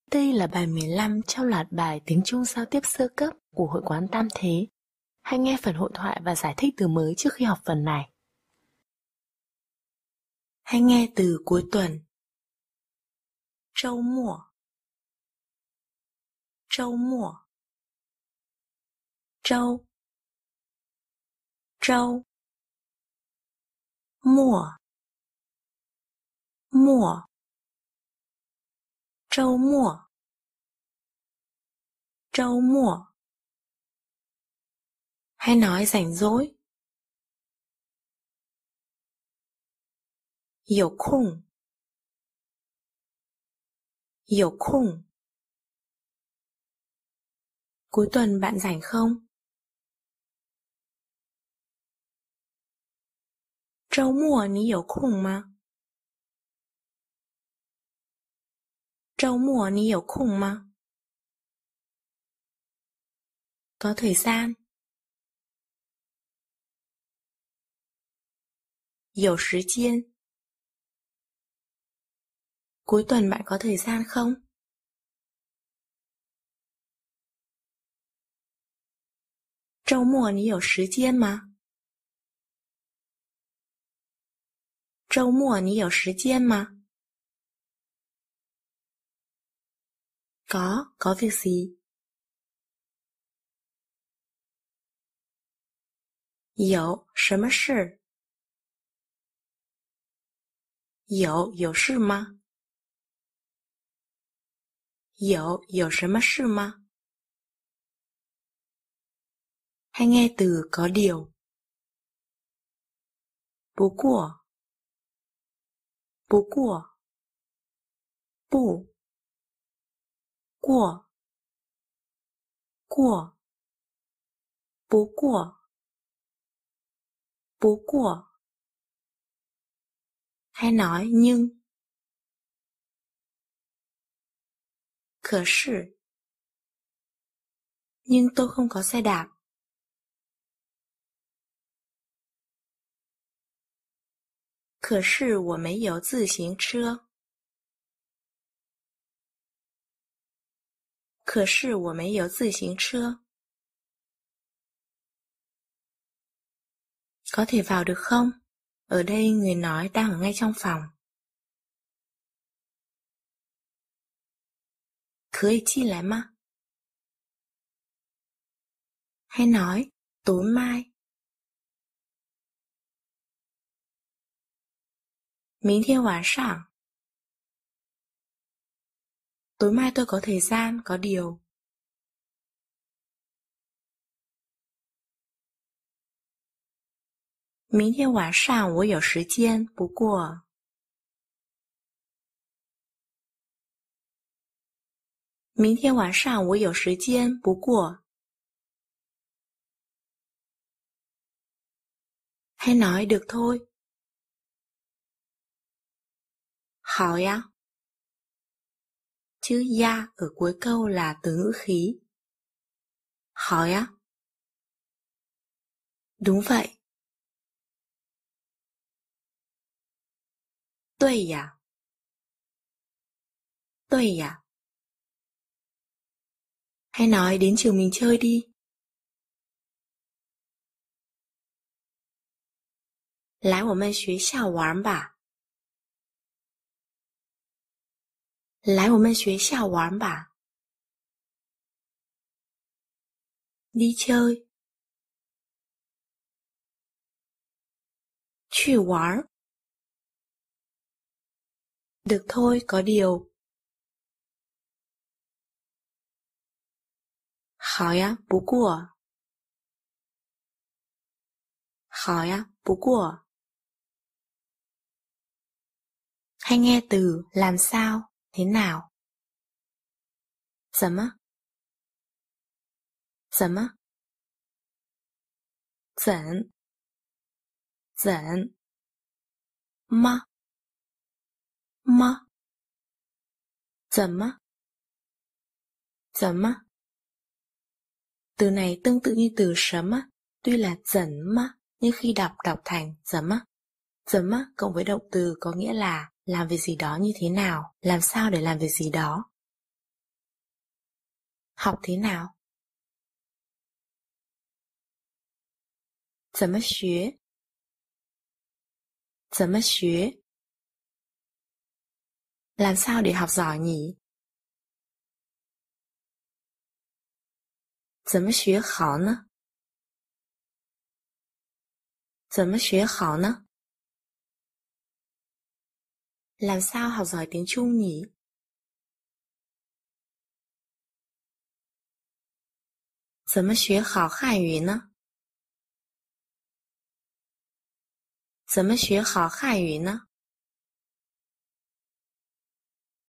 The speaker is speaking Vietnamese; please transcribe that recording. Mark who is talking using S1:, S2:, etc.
S1: Đây là bài 15 trong loạt bài tiếng Trung giao tiếp sơ cấp của Hội quán Tam Thế. Hãy nghe phần hội thoại và giải thích từ mới trước khi học phần này. Hãy nghe từ cuối tuần. Trâu mùa. Trâu mùa. Trâu. Trâu. Mùa. Mùa. Trâu mùa. Trâu mùa. Hay nói rảnh rỗi. Có khung. Có khung. Cuối tuần bạn rảnh không? Trâu mùa ní có khung mà? Trâu mùa ní có khung mà? Có thời gian. Có thời gian. Cuối tuần bạn có thời gian không? Trâu mùa ní có thời gian mà? Trâu mùa ní có thời gian mà? Có việc gì? Có 什么事? Có sự吗? Có 什么事吗? Hãy nghe từ có điều. Bú của. Bú của. Bù. Của. Của. Bú của. Bú của. Hay nói nhưng. 可是. Nhưng tôi không có xe đạp. 可是我没有自行车。可是我没有自行车。Có thể vào được không? Ở đây người nói đang ở ngay trong phòng. 可以进来吗? Hay nói tối mai. 明天晚上. Tối mai tôi có thời gian, có điều. 明天晚上我有时间，不过。明天晚上我有时间，不过。Hay nói được thôi. 好呀. Chữ ya ở cuối câu là từ ngữ khí. 好呀. Đúng vậy. 对呀. 对呀. Hay nói đến trường mình chơi đi. 来我们学校玩吧。来我们学校玩吧。đi chơi. 去玩. Được thôi, có điều. 好呀，不过。好呀，不过. Hay nghe từ làm sao, thế nào. 怎么? 怎么? 怎? 怎? 吗? 吗? 怎么? 怎么? Từ này tương tự như từ 什么, tuy là 怎么, nhưng khi đọc thành 怎么. 怎么 cộng với động từ có nghĩa là làm việc gì đó như thế nào, làm sao để làm việc gì đó. Học thế nào? 怎么学？怎么学？ Làm sao để học giỏi nhỉ? 怎么学好呢？怎么学好呢？ Làm sao học giỏi tiếng Trung nhỉ? 怎么学好汉语呢？怎么学好汉语呢？